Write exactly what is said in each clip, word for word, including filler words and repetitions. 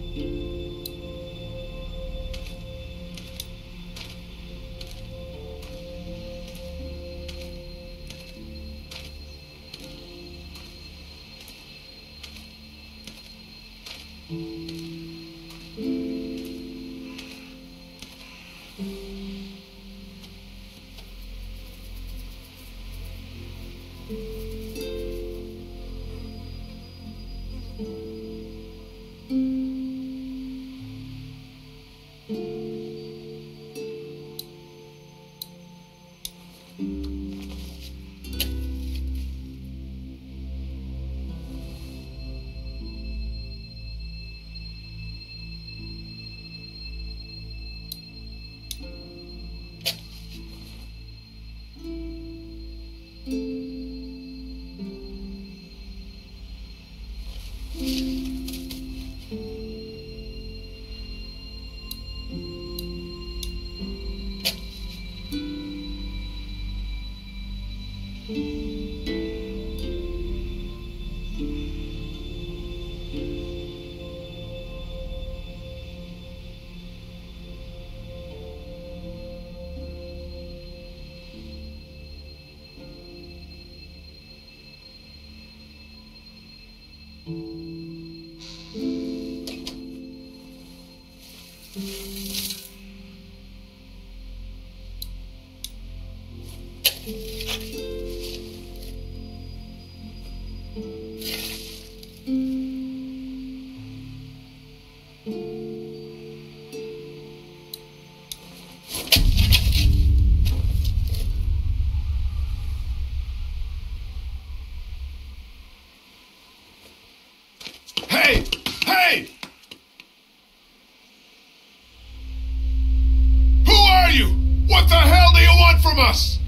Us.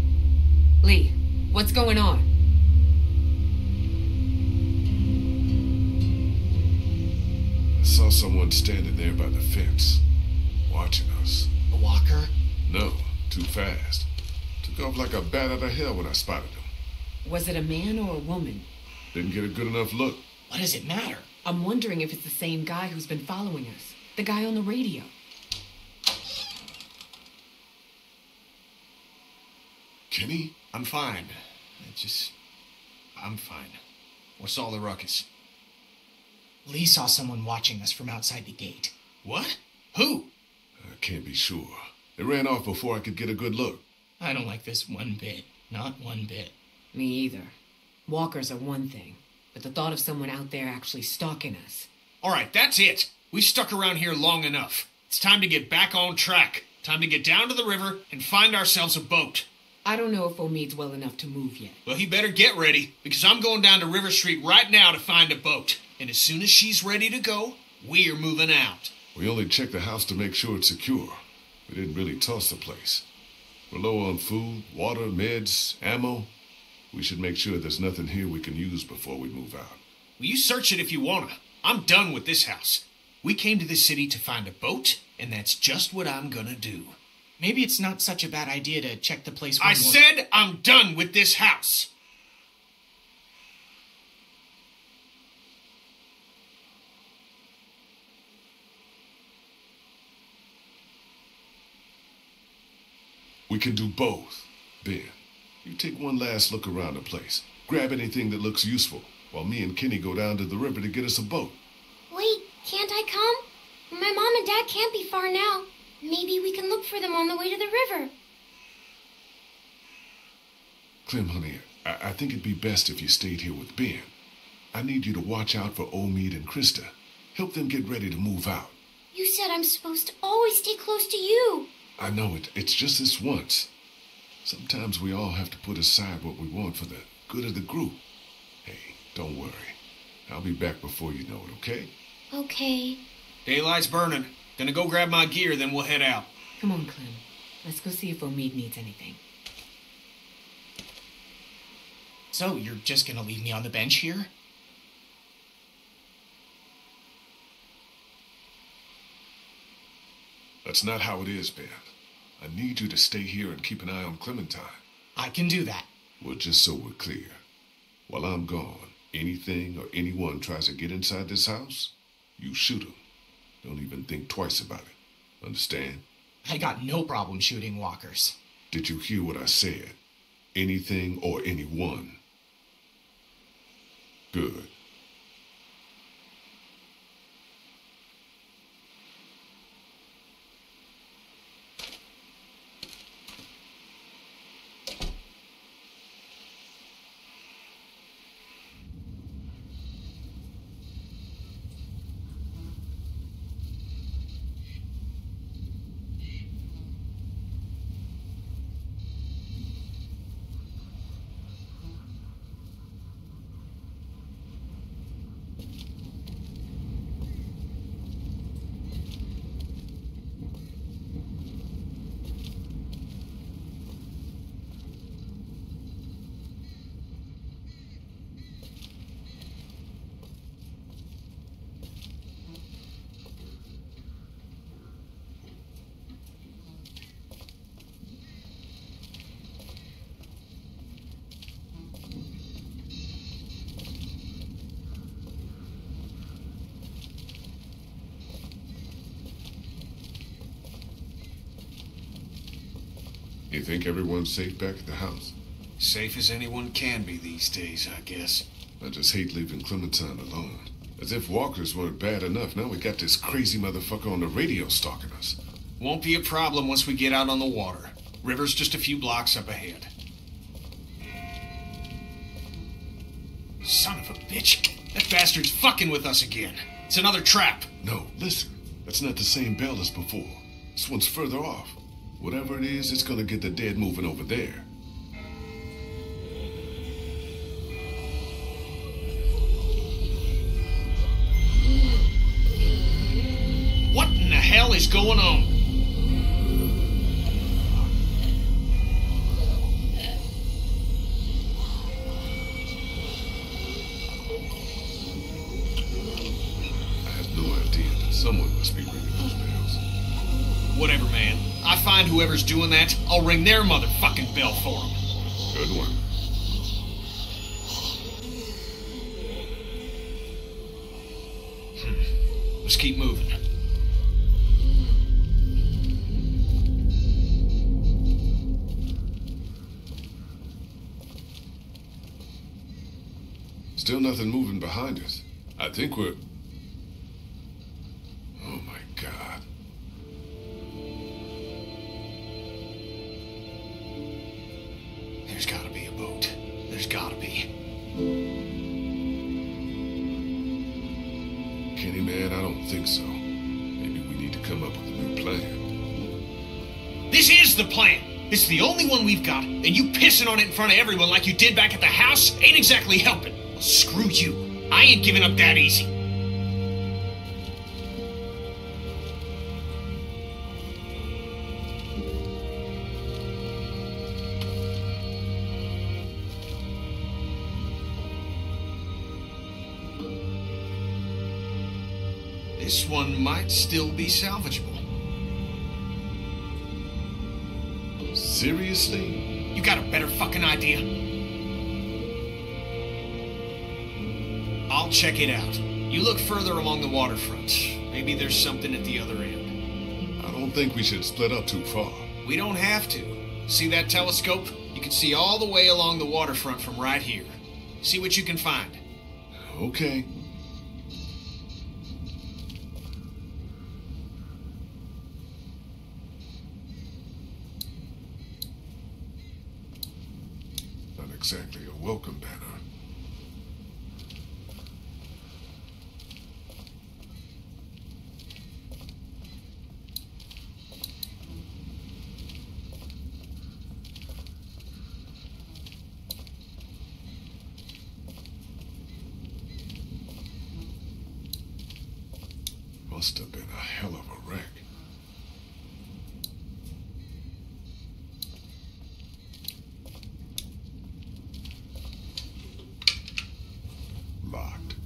Lee, what's going on? I saw someone standing there by the fence, watching us. A walker? No, too fast. Took off like a bat out of hell when I spotted him. Was it a man or a woman? Didn't get a good enough look. What does it matter? I'm wondering if it's the same guy who's been following us. The guy on the radio. Kenny? I'm fine. I just... I'm fine. What's all the ruckus? Lee saw someone watching us from outside the gate. What? Who? I can't be sure. They ran off before I could get a good look. I don't like this one bit. Not one bit. Me either. Walkers are one thing, but the thought of someone out there actually stalking us. All right, that's it. We stuck around here long enough. It's time to get back on track. Time to get down to the river and find ourselves a boat. I don't know if Omid's well enough to move yet. Well, he better get ready, because I'm going down to River Street right now to find a boat. And as soon as she's ready to go, we're moving out. We only checked the house to make sure it's secure. We didn't really toss the place. We're low on food, water, meds, ammo. We should make sure there's nothing here we can use before we move out. Well, you search it if you wanna. I'm done with this house. We came to this city to find a boat, and that's just what I'm gonna do. Maybe it's not such a bad idea to check the place one I more... said I'm done with this house. We can do both. Ben, you take one last look around the place. Grab anything that looks useful, while me and Kenny go down to the river to get us a boat. Wait, can't I come? My mom and dad can't be far now. Maybe we can look for them on the way to the river. Clem, honey, I, I think it'd be best if you stayed here with Ben. I need you to watch out for Omid and Krista. Help them get ready to move out. You said I'm supposed to always stay close to you. I know it. It's just this once. Sometimes we all have to put aside what we want for the good of the group. Hey, don't worry. I'll be back before you know it, okay? Okay. Daylight's burning. Gonna go grab my gear, then we'll head out. Come on, Clem. Let's go see if Omid needs anything. So, you're just gonna leave me on the bench here? That's not how it is, Ben. I need you to stay here and keep an eye on Clementine. I can do that. Well, just so we're clear. While I'm gone, anything or anyone tries to get inside this house, you shoot them. Don't even think twice about it. Understand? I got no problem shooting walkers. Did you hear what I said? Anything or anyone. Good. You think everyone's safe back at the house? Safe as anyone can be these days, I guess. I just hate leaving Clementine alone. As if walkers weren't bad enough, now we got this crazy motherfucker on the radio stalking us. Won't be a problem once we get out on the water. River's just a few blocks up ahead. Son of a bitch. That bastard's fucking with us again. It's another trap. No, listen. That's not the same bell as before. This one's further off. Whatever it is, it's gonna get the dead moving over there. What in the hell is going on? I have no idea, but someone must be ringing those bells. Whatever, man. I find whoever's doing that, I'll ring their motherfucking bell for them. Good one. Hmm. Let's keep moving. Still nothing moving behind us. I think we're... Oh my God. There's gotta be a boat. There's gotta be. Kenny, man, I don't think so. Maybe we need to come up with a new plan. This is the plan. It's the only one we've got, and you pissing on it in front of everyone like you did back at the house ain't exactly helping. Well, screw you. I ain't giving up that easy. This one might still be salvageable. Seriously? You got a better fucking idea? I'll check it out. You look further along the waterfront. Maybe there's something at the other end. I don't think we should split up too far. We don't have to. See that telescope? You can see all the way along the waterfront from right here. See what you can find. Okay. Not exactly a welcome banner. Must have been a hell of a wreck. Locked.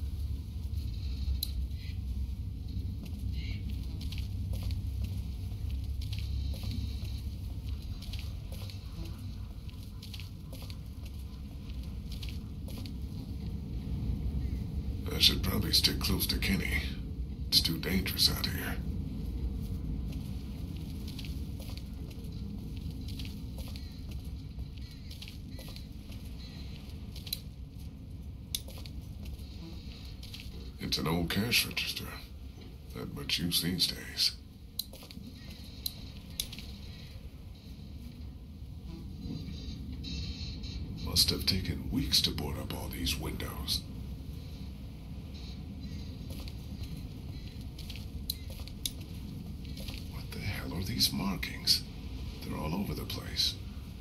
I should probably stick close to Kenny. Still too dangerous out here. It's an old cash register. Not much use these days. Must have taken weeks to board up all these windows. What the hell are these markings? They're all over the place.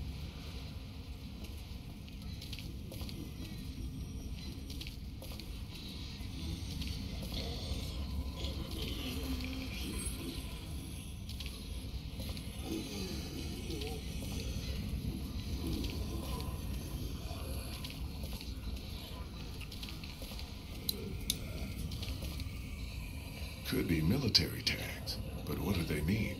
Could be military tags, but what do they mean?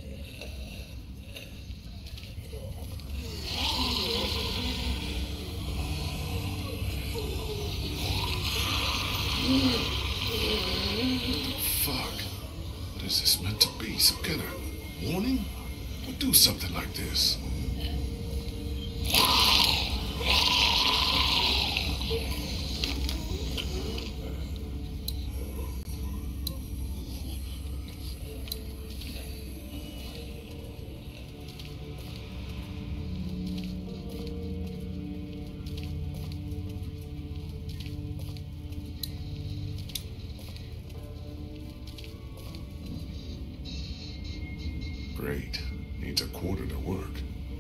What the fuck? What is this meant to be? Some kind of warning? We'll do something like this. Great. Needs a quarter to work.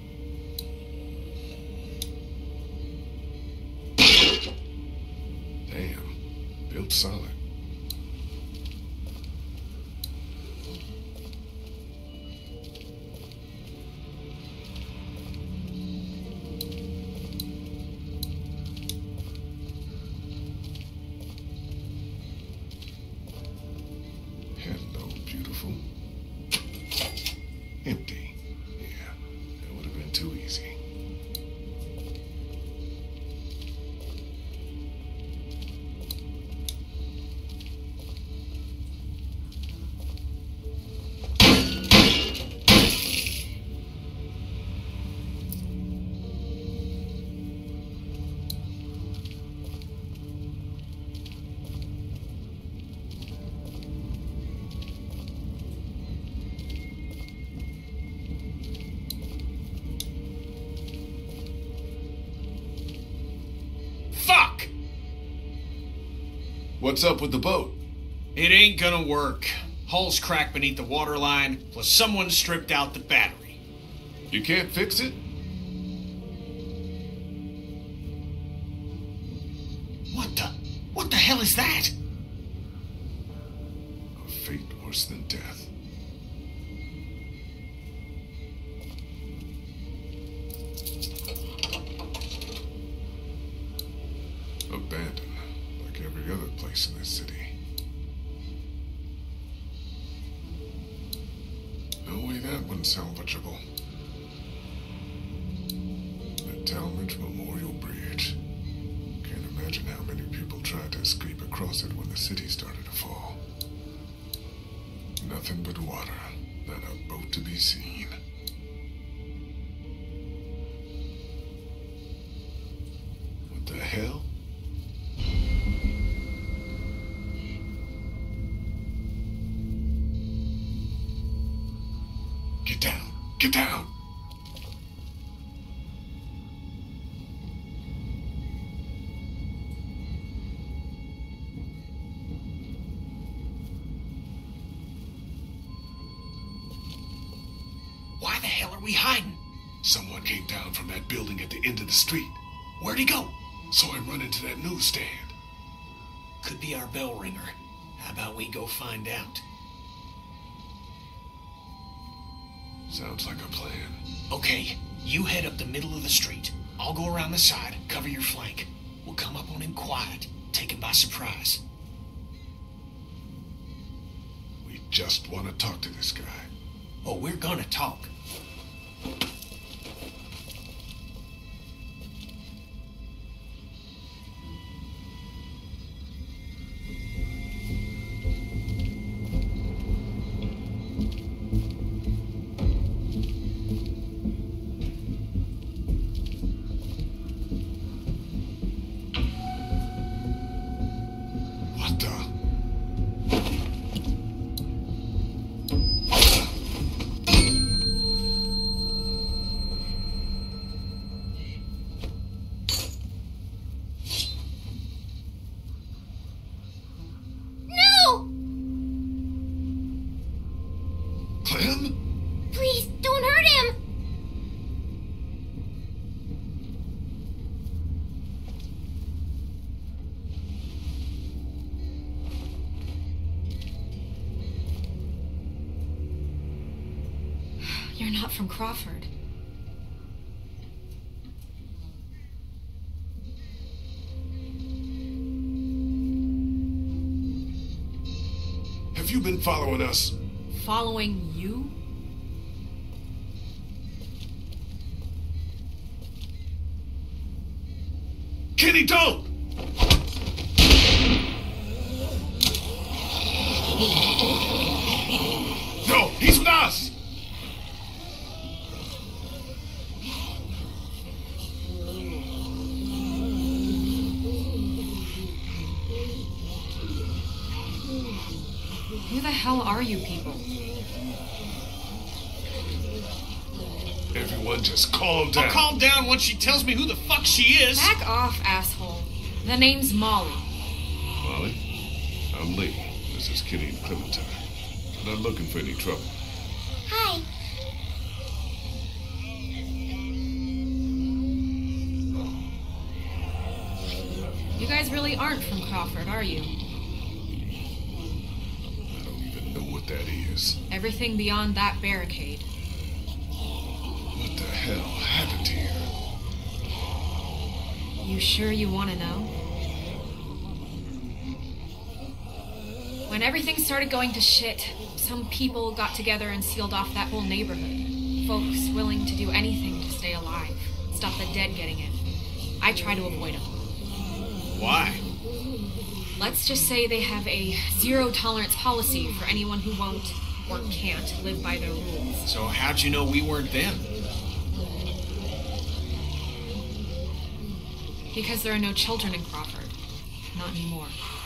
Damn. Built solid. Hello, beautiful. Empty. Yeah, that would have been too easy. Fuck! What's up with the boat? It ain't gonna work. Hull's cracked beneath the waterline, plus someone stripped out the battery. You can't fix it? What the? What the hell is that? A fate worse than death. Abandoned, like every other place in this city. No way that one's salvageable. The Talmadge Memorial Bridge. Can't imagine how many people tried to escape across it when the city started to fall. Nothing but water, not a boat to be seen. What the hell? Get down! Get down! Why the hell are we hiding? Someone came down from that building at the end of the street. Where'd he go? Saw him run into that newsstand. Could be our bell ringer. How about we go find out? Sounds like a plan. Okay, you head up the middle of the street. I'll go around the side, cover your flank. We'll come up on him quiet, take him by surprise. We just want to talk to this guy. Oh, we're gonna talk. Clem? Please, don't hurt him! You're not from Crawford. Have you been following us? Following you? Kenny, don't! No, he's with us! Who the hell are you people? Everyone just calm down. I'll calm down once she tells me who the fuck she is. Back off, asshole. The name's Molly. Molly, I'm Lee. This is Kenny and Clementine. We're not looking for any trouble. Hi. You guys really aren't from Crawford, are you? I don't even know what that is. Everything beyond that barricade. What the hell happened here? You sure you want to know? When everything started going to shit, some people got together and sealed off that whole neighborhood. Folks willing to do anything to stay alive, stop the dead getting in. I try to avoid them. Why? Let's just say they have a zero-tolerance policy for anyone who won't or can't live by their rules. So how'd you know we weren't them? Because there are no children in Crawford. Not anymore.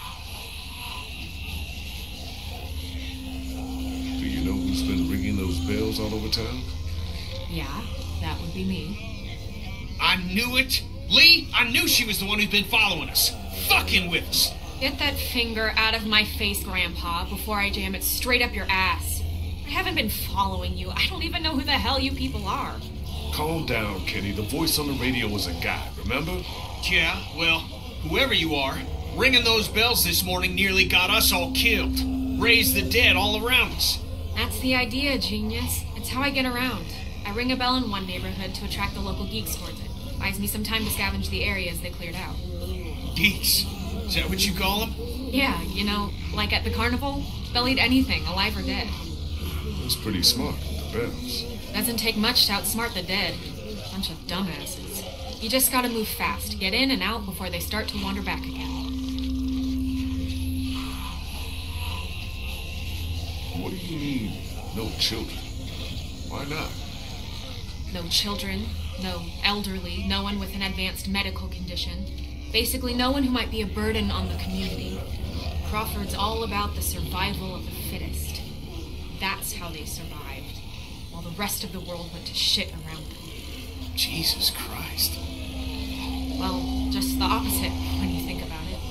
Do you know who's been ringing those bells all over town? Yeah, that would be me. I knew it. Lee, I knew she was the one who's been following us. Fucking with us. Get that finger out of my face, Grandpa, before I jam it straight up your ass. I haven't been following you. I don't even know who the hell you people are. Calm down, Kenny. The voice on the radio was a guy, remember? Yeah, well, whoever you are, ringing those bells this morning nearly got us all killed. Raised the dead all around us. That's the idea, genius. It's how I get around. I ring a bell in one neighborhood to attract the local geeks towards it. Buys me some time to scavenge the areas they cleared out. Geeks? Is that what you call them? Yeah, you know, like at the carnival, they'll eat anything, alive or dead. That's pretty smart, the bells. Doesn't take much to outsmart the dead. Bunch of dumbasses. You just gotta move fast, get in and out before they start to wander back again. What do you mean, no children? Why not? No children, no elderly, no one with an advanced medical condition. Basically, no one who might be a burden on the community. Crawford's all about the survival of the fittest. That's how they survived, while the rest of the world went to shit around them. Jesus Christ. Well, just the opposite when you think about it.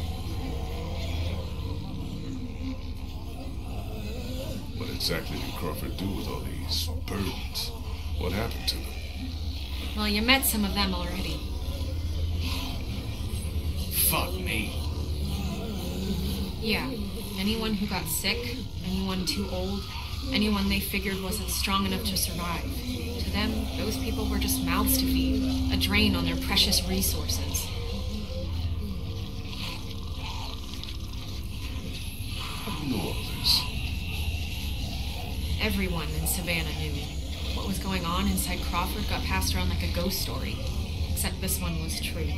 What exactly did Crawford do with all these burdens? What happened to them? Well, you met some of them already. Fuck me. Yeah, anyone who got sick, anyone too old, anyone they figured wasn't strong enough to survive. To them, those people were just mouths to feed, a drain on their precious resources. How do you know all this? Everyone in Savannah knew. What was going on inside Crawford got passed around like a ghost story. Except this one was true.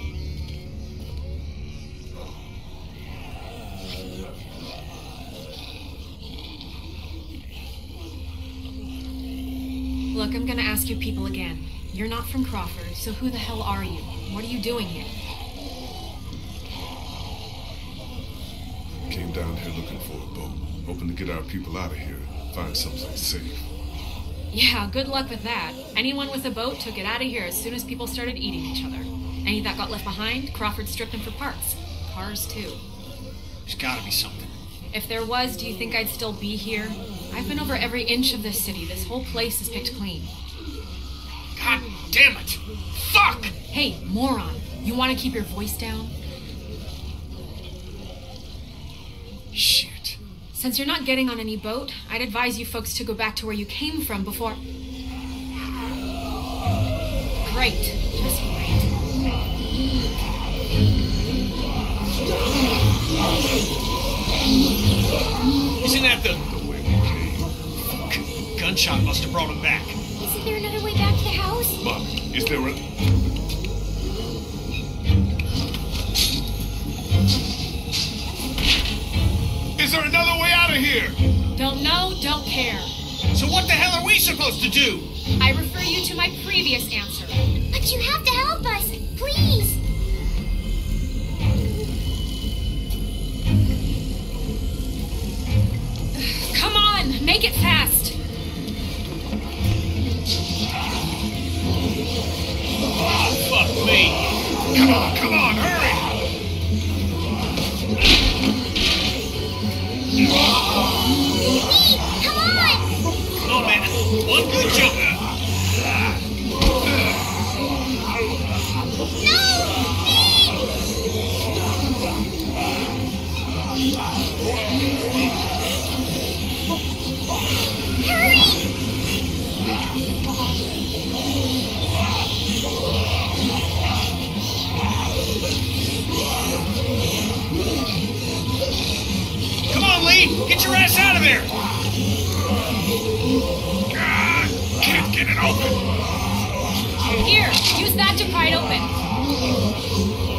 Look, I'm gonna ask you people again. You're not from Crawford, so who the hell are you? What are you doing here? Came down here looking for a boat, hoping to get our people out of here and find someplace safe. Yeah, good luck with that. Anyone with a boat took it out of here as soon as people started eating each other. Any that got left behind, Crawford stripped them for parts. Cars, too. There's gotta be something. If there was, do you think I'd still be here? I've been over every inch of this city. This whole place is picked clean. God damn it! Fuck! Hey, moron. You want to keep your voice down? Shit. Since you're not getting on any boat, I'd advise you folks to go back to where you came from before... Great. Just great. Isn't that the... Fuck. Gunshot must have brought him back. Isn't there another way back to the house? Mommy, is there a... Is there another way out of here? Don't know, don't care. So what the hell are we supposed to do? I refer you to my previous answer. But you have to help us, please. Come on, make it fast. Oh, fuck me. Come on, come on, hurry! Come on! Come on, man. One good jump. Come on, Lee. Get your ass out of there. God, can't get it open. Here, use that to pry it open.